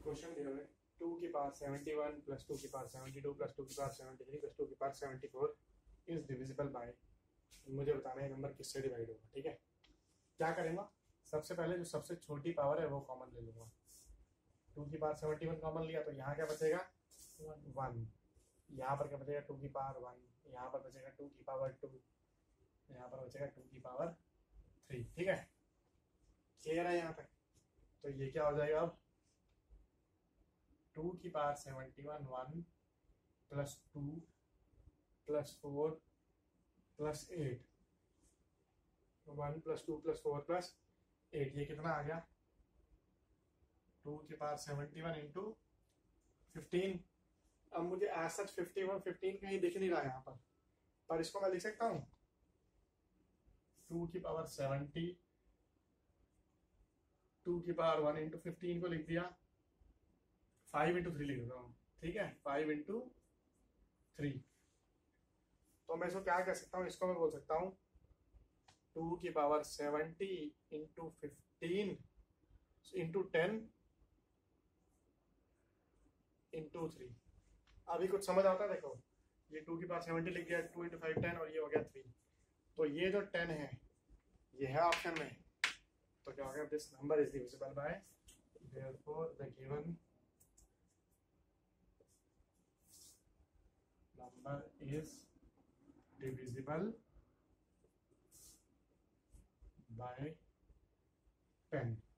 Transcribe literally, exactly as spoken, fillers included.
Question दिया है two की power seventy one plus two की power seventy two plus two की power seventy three plus two की power seventy four is divisible by, मुझे बताना है नंबर किससे डिवाइड होगा। ठीक है, क्या करेंगे, सबसे पहले जो सबसे छोटी पावर है वो कॉमन ले लूंगा। टू की पावर सेवेंटी वन कॉमन लिया तो यहाँ क्या बचेगा वन, यहाँ पर क्या बचेगा टू की पावर वन, यहाँ पर बचेगा टू की पावर टू, यहाँ पर बचेगा टू की पावर थ्री। ठीक है, क्लियर है यहाँ पे। तो ये क्या हो जाएगा अब, टू की power seventy one one plus two plus four plus eight, one plus two plus four plus eight, ये कितना आ गया टू की power seventy one into fifteen. अब मुझे as such fifty one fifteen कहीं दिख नहीं रहा है यहाँ पर, पर इसको मैं लिख सकता हूँ टू की पावर सेवेंटी, टू की पावर वन इंटू फिफ्टीन को लिख दिया, फाइव इंटू थ्री लिख रहा हूँ। ठीक है, फाइव इंटू थ्री। तो मैं इसको क्या कह सकता हूँ, इसको मैं बोल सकता हूँ टू की power seventy into fifteen into ten into three. अभी कुछ समझ आता है, देखो ये टू की पावर सेवेंटी लिख दिया, टू इंटू फाइव टेन और ये हो गया थ्री। तो ये जो टेन है ये है ऑप्शन में, तो क्या हो गया, this number is divisible by, therefore the given number is divisible by ten.